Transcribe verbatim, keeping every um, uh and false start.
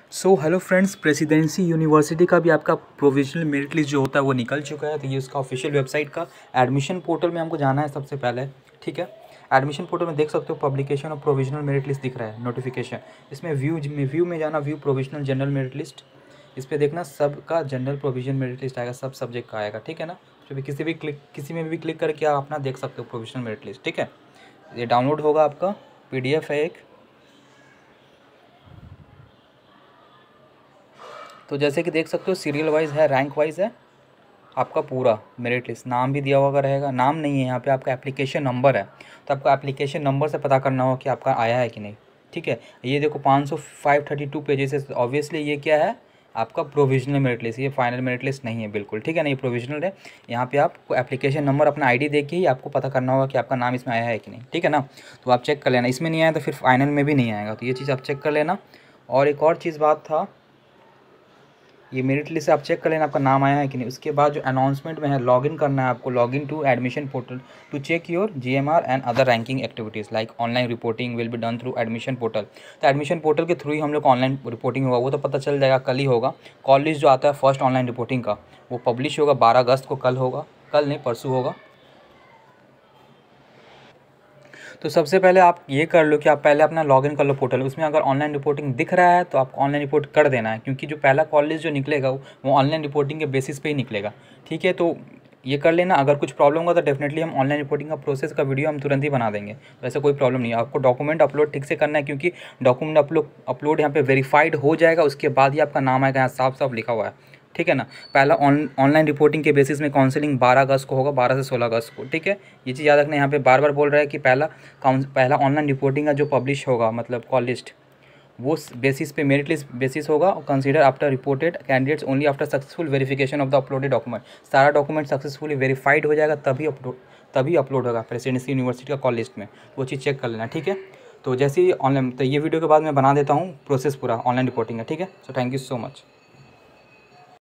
सो hello friends, Presidency University का भी आपका प्रोविजनल मेरिट लिस्ट जो होता है वो निकल चुका है। तो ये उसका ऑफिशियल वेबसाइट का एडमिशन पोर्टल में हमको जाना है सबसे पहले। ठीक है, एडमिशन पोर्टल में देख सकते हो पब्लिकेशन और प्रोविजनल मेरिट लिस्ट दिख रहा है, नोटिफिकेशन। इसमें व्यू में व्यू में जाना, view provisional general merit list, इस पर देखना सबका जनरल प्रोविजन मेरिट लिस्ट आएगा, सब सब्जेक्ट का आएगा। ठीक है ना, तो भी किसी भी क्लिक किसी में भी क्लिक करके आप अपना देख सकते हो प्रोविजनल मेरिट लिस्ट। ठीक है, ये डाउनलोड होगा, आपका पीडीएफ है एक। तो जैसे कि देख सकते हो सीरियल वाइज है, रैंक वाइज है आपका पूरा मेरिट लिस्ट। नाम भी दिया हुआ रहेगा, नाम नहीं है यहाँ पे, आपका एप्लीकेशन नंबर है। तो आपको एप्लीकेशन नंबर से पता करना होगा कि आपका आया है कि नहीं। ठीक है, ये देखो पाँच सौ फाइव थर्टी टू पेजेस है। ऑब्वियसली ये क्या है, आपका प्रोविजनल मेरिट लिस्ट, ये फाइनल मेरिट लिस्ट नहीं है बिल्कुल। ठीक है ना, ये प्रोविजनल है। यहाँ पे आपको एप्लीकेशन नंबर अपना आईडी देके ही आपको पता करना होगा कि आपका नाम इसमें आया है कि नहीं। ठीक है ना, तो आप चेक कर लेना, इसमें नहीं आया तो फिर फाइनल में भी नहीं आएगा। तो ये चीज़ आप चेक कर लेना। और एक और चीज़ बात था, ये मेरिट लिस्ट आप चेक कर लेना आपका नाम आया है कि नहीं। उसके बाद जो अनाउंसमेंट में है, लॉगिन करना है आपको, login to admission portal to check your GMR and other ranking activities like online reporting will be done through admission portal. तो एडमिशन पोर्टल के थ्रू ही हम लोग को ऑनलाइन रिपोर्टिंग होगा, वो तो पता चल जाएगा, कल ही होगा। कॉल लिस्ट जो आता है फर्स्ट ऑनलाइन रिपोर्टिंग का, वो पब्लिश होगा बारह अगस्त को, कल होगा, कल नहीं परसों होगा। तो सबसे पहले आप ये कर लो कि आप पहले अपना लॉगिन कर लो पोर्टल। उसमें अगर ऑनलाइन रिपोर्टिंग दिख रहा है तो आपको ऑनलाइन रिपोर्ट कर देना है, क्योंकि जो पहला कॉल लिस्ट जो निकलेगा वो ऑनलाइन रिपोर्टिंग के बेसिस पे ही निकलेगा। ठीक है, तो ये कर लेना। अगर कुछ प्रॉब्लम होगा तो डेफिनेटली हम ऑनलाइन रिपोर्टिंग का प्रोसेस का वीडियो हम तुरंत ही बना देंगे, तो ऐसा कोई प्रॉब्लम नहीं है। आपको डॉक्यूमेंट अपलोड ठीक से करना है, क्योंकि डॉक्यूमेंट अपलोड अपलोड यहाँ पे वेरीफाइड हो जाएगा, उसके बाद ही आपका नाम आएगा। यहाँ साफ साफ लिखा हुआ है। ठीक है ना, पहला ऑनलाइन रिपोर्टिंग के बेसिस में काउंसलिंग बारह अगस्त को होगा, बारह से सोलह अगस्त को। ठीक है, ये चीज़ याद रखना। यहाँ पे बार बार बोल रहा है कि पहला काउंस पहला ऑनलाइन रिपोर्टिंग का जो पब्लिश होगा, मतलब कॉल लिस्ट, वो बेसिस पे मेरिट लिस्ट बेसिस होगा। Consider after reported candidates only after successful verification of the uploaded document. सारा डॉक्यूमेंट सक्सेसफुली वेरीफाइड हो जाएगा तभी अपलोड तभी अपलोड होगा प्रेसिडेंसी यूनिवर्सिटी का कॉल लिस्ट में। वो चीज़ चेक कर लेना। ठीक है, तो जैसे ही ऑनलाइन, तो ये वीडियो के बाद मैं बना देता हूँ प्रोसेस पूरा ऑनलाइन रिपोर्टिंग है। ठीक है, so thank you so much.